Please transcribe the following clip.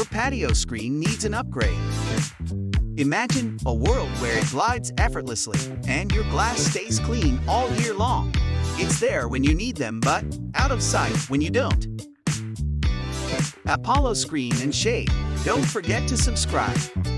your patio screen needs an upgrade. Imagine a world where it glides effortlessly and your glass stays clean all year long. It's there when you need them, but out of sight when you don't. Apollo Screen and Shade. Don't forget to subscribe.